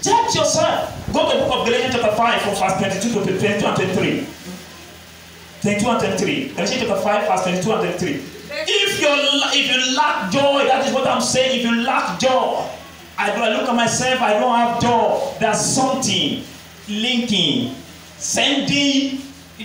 Check yourself. Go to the book of Galatians chapter 5 from verse 22 to 22 and 23. 22 and 23. Galatians chapter 5 verse 22 and 23. If you lack joy, that is what I'm saying. If you lack joy, I look at myself, I don't have joy. There's something linking, sending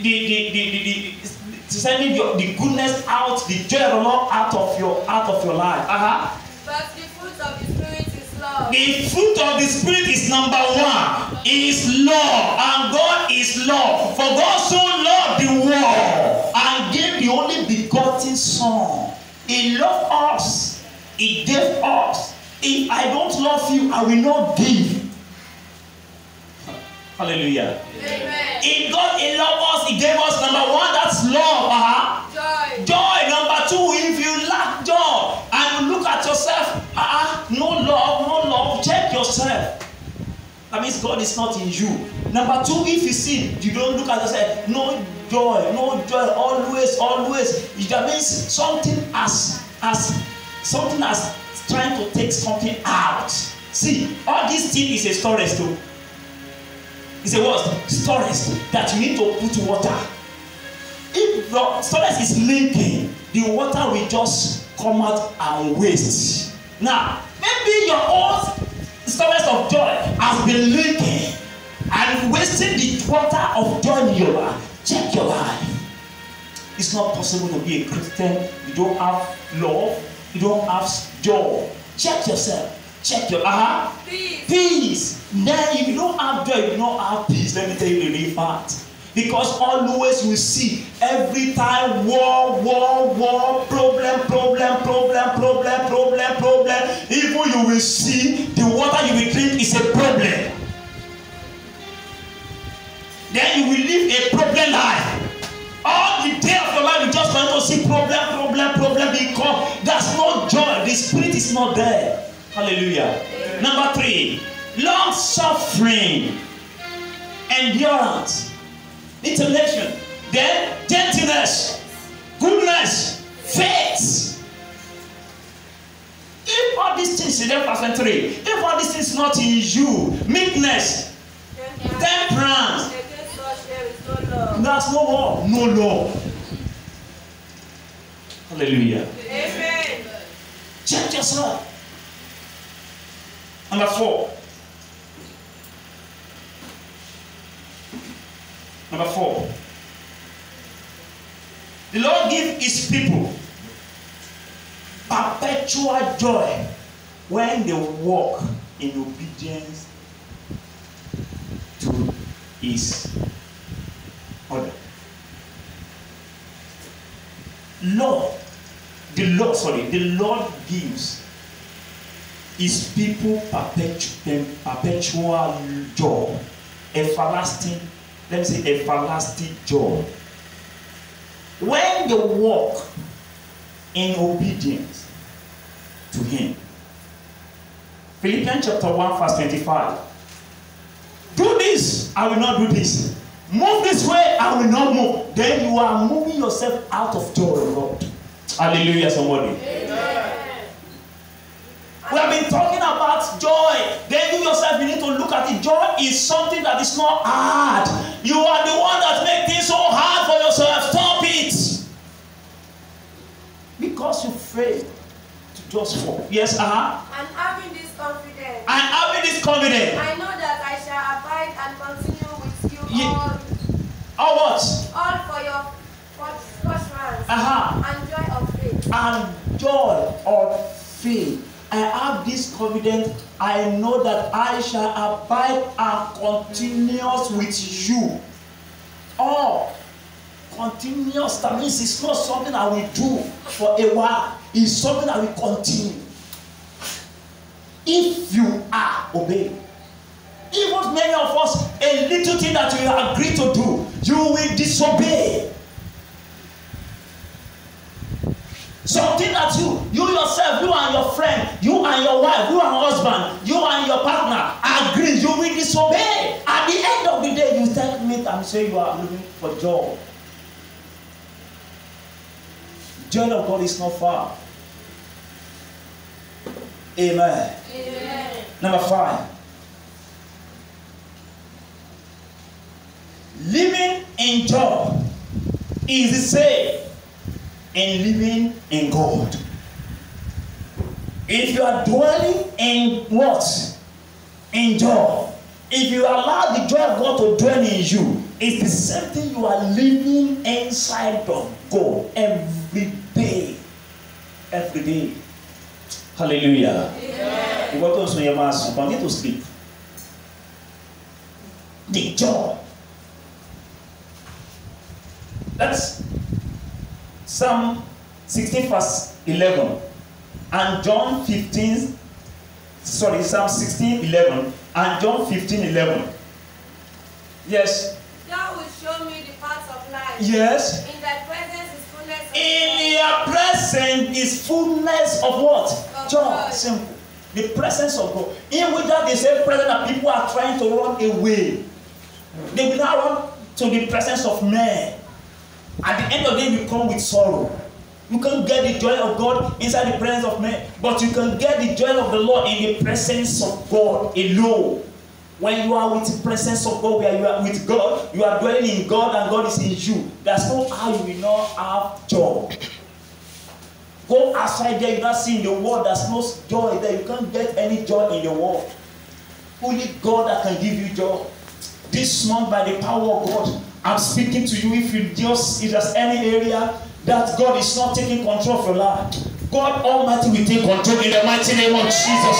the goodness out, the joy of the Lord out of your life. But the fruit of the Spirit is love. The fruit of the Spirit is number one. Is love, and God is love. For God so loved the world and gave the only begotten Son. He loved us. He gave us. If I don't love you, I will not give. Hallelujah. Amen. If God loved us, He gave us number one, that's love. Joy. Joy. Number two, if you lack joy and you look at yourself, no love, check yourself. That means God is not in you. Number two, if you see, you don't look at yourself, no joy, always. That means something as trying to take something out. See, all this thing is a storage too. It's a what? Storage that you need to put water. If the storage is leaking, the water will just come out and waste. Now, maybe your own storage of joy has been leaking and wasting the water of joy in your life. Check your life. It's not possible to be a Christian. You don't have love. You don't have joy. Check yourself. Check your peace. Then if you don't have joy, you don't have peace. Let me tell you the real fact. Because always we see every time war, problem. Even you will see the water you will drink is a problem. Then you will live a problem life. All the day of your life you just want to see problem because there's no joy. The Spirit is not there. Hallelujah. Amen. Number 3, long suffering, endurance, intellection, then gentleness, goodness, faith. If all these things in verse 3, if all these things not in you, meekness, temperance, that's no more, no law. Hallelujah. Amen. Check yourself. Number 4. The Lord gives His people perpetual joy when they walk in obedience to His order. The Lord gives His people perpetual joy, everlasting joy. When they walk in obedience to Him. Philippians chapter 1 verse 25. Do this, I will not do this. Move this way, I will not move. Then you are moving yourself out of joy, Lord. Hallelujah, somebody. Amen. We have been talking about joy. Then you yourself, you need to look at it. Joy is something that is not hard. You are the one that makes things so hard for yourself. Stop it. Because you fail to just fall. Yes, And having this confidence. I know that I shall abide and continue with you all what? All for your forbearance and joy of faith. And joy of faith. I have this confidence. I know that I shall abide and continuous with you. All continuous. That means it's not something I will do for a while. It's something I will continue. If you are obeying. Even many of us, a little thing that you agree to do, you will disobey. Something that you yourself, you and your friend, you and your wife, you and your husband, you and your partner agree, you will disobey. At the end of the day, you tell me and say you are looking for joy. Joy of God is not far. Amen. Amen. Number 5. Living in joy is the same in living in God. If you are dwelling in what? In joy. If you allow the joy of God to dwell in you, it's the same thing you are living inside of God every day. Every day. Hallelujah. Yeah. You want to continue to sleep. The joy. That's Psalm 16 verse 11 and John 15. Sorry, Psalm 16 11 and John 15 11. Yes. Thou wilt show me the path of life. Yes. In thy presence is fullness of joy. In your presence is fullness of what? Of joy. God. Simple. The presence of God. In which that they say presence that people are trying to run away. They will now run to the presence of men. At the end of the day, you come with sorrow. You can't get the joy of God inside the presence of men, but you can get the joy of the Lord in the presence of God alone. When you are with the presence of God, where you are with God, you are dwelling in God and God is in you. That's not how you will not have joy. Go outside there, you not see in the world, there's no joy there. You can't get any joy in the world. Only God that can give you joy. This month, by the power of God, I'm speaking to you. If there's any area that God is not taking control of your life, God Almighty will take control in the mighty name of Jesus.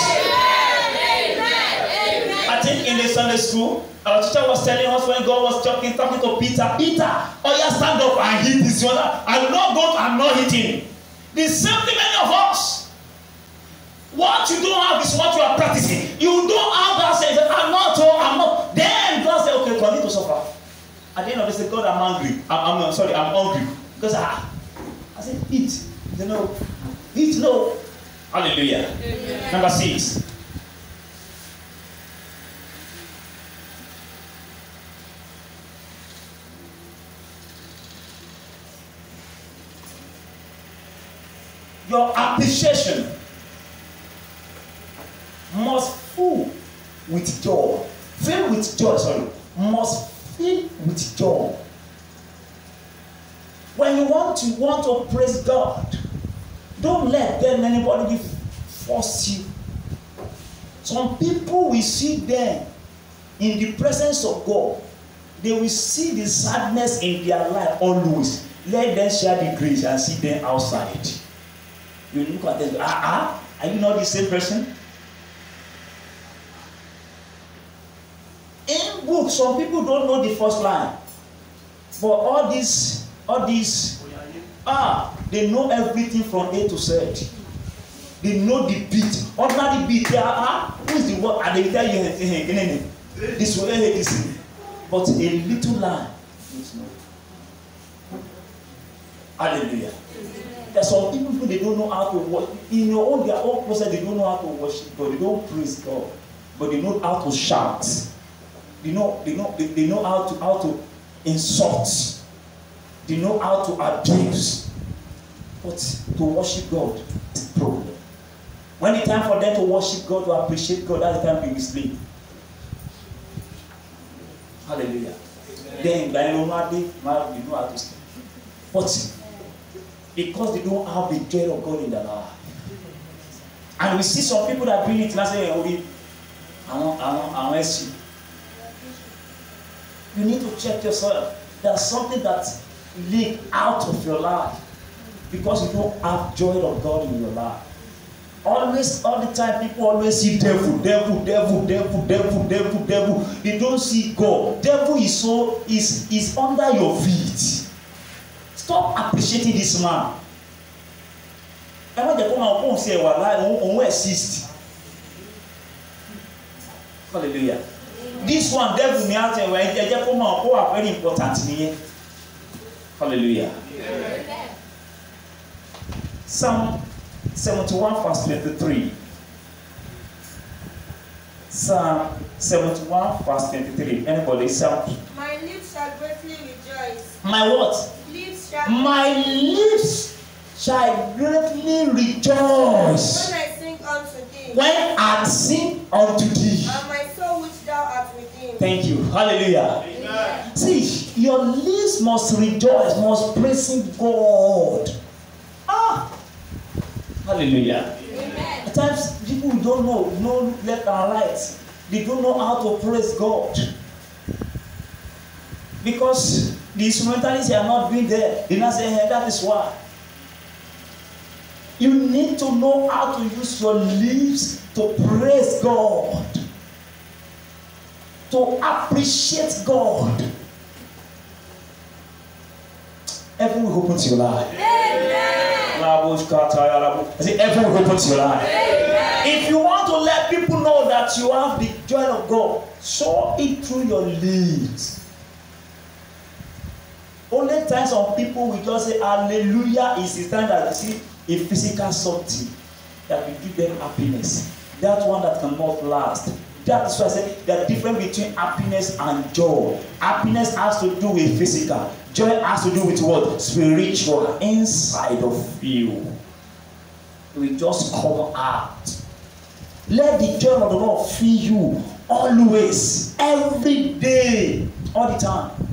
I think in the Sunday school, our teacher was telling us when God was talking to Peter, oh yeah, stand up and hit this one. I will not go, I'm not hitting. The same thing many of us. What you don't have is what you are practicing. You don't have that sense, I'm not. Then God said, okay, continue to suffer. At the end of the day, God, I'm hungry. I'm hungry. Because I said, eat. You know, eat, no. Hallelujah. Amen. Number 6. Your appreciation must fill with joy. Must fill with joy. When you want to praise God, don't let anybody force you. Some people will see them in the presence of God. They will see the sadness in their life always. Let them share the grace and see them outside. You look at them, are you not the same person? In books, some people don't know the first line. But all these, they know everything from A to Z. They know the beat. Ordinary beat, who is the word? And they tell you, this way, this. But a little line. Hallelujah. There's some people who they don't know how to worship. In their own process, they don't know how to worship God. They don't praise God, but they know how to shout. They know how to insult. They know how to abuse. But to worship God is a problem. When it's time for them to worship God, to appreciate God, that's the time they will sleep. Hallelujah. Then they know how to sleep. But because they don't have the joy of God in their life. And we see some people that bring it and say, I want you. You need to check yourself. There's something that's leaked out of your life because you don't have joy of God in your life. Always, all the time, people always see devil. They don't see God. Devil is under your feet. Stop appreciating this man. And when they come out, won't say, well, I won't assist. Hallelujah. This one, devil, me out there, when they come out, who are very important to me. Hallelujah. Amen. Psalm 71, verse 23. Psalm 71, verse 23. Anybody? My lips shall greatly rejoice. My what? My lips shall greatly rejoice. When I sing unto thee. When I sing unto thee. And my soul which thou art within. Thank you. Hallelujah. Amen. Amen. See, your lips must rejoice, must praising God. Hallelujah. Amen. At times, people don't know left and right. They don't know how to praise God. Because the instrumentalists are not being there. They not say, hey, that is why. You need to know how to use your lips to praise God. To appreciate God. Heaven will open to your life. Amen. I say, heaven will open to your life. Amen. If you want to let people know that you have the joy of God, show it through your lips. Only times some people will just say hallelujah is the time that you see a physical something that will give them happiness. That one that cannot last. That is why I say the difference between happiness and joy. Happiness has to do with physical. Joy has to do with what? Spiritual. Inside of you. It will just come out. Let the joy of the Lord fill you always, every day, all the time.